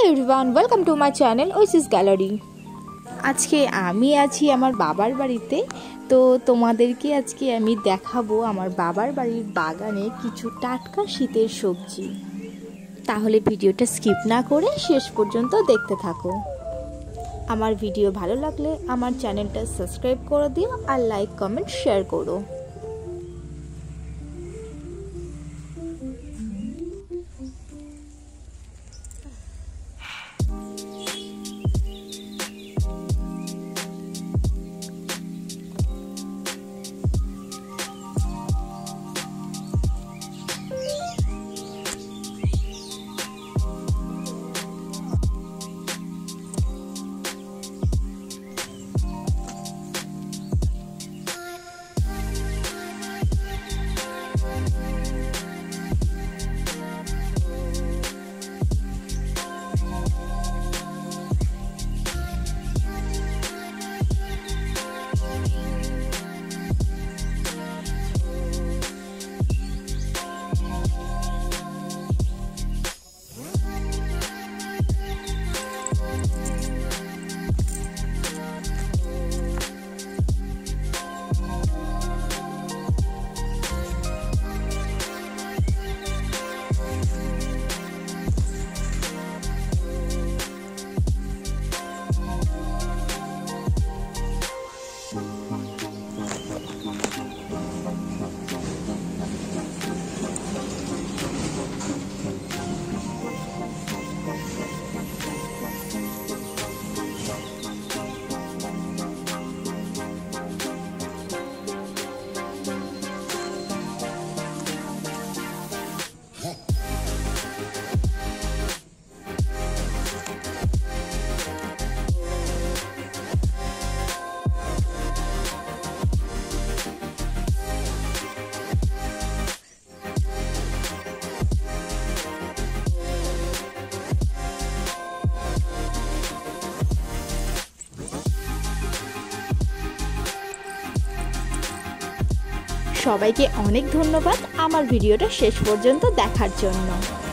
Everyone, welcome to my channel oasis gallery. আজকে আমি আছি আমার বাবার বাড়িতে। তো তোমাদেরকে আজকে আমি দেখাবো আমার বাবার বাড়ির বাগানে কিছু টাটকা শীতের সবজি। তাহলে ভিডিওটা স্কিপ না করে শেষ পর্যন্ত দেখতে থাকো। আমার ভিডিও ভালো লাগলে আমার চ্যানেলটা সাবস্ক্রাইব করে দিও আর লাইক কমেন্ট শেয়ার করো। সবাইকে অনেক ধন্যবাদ আমার ভিডিওটা শেষ পর্যন্ত দেখার জন্য।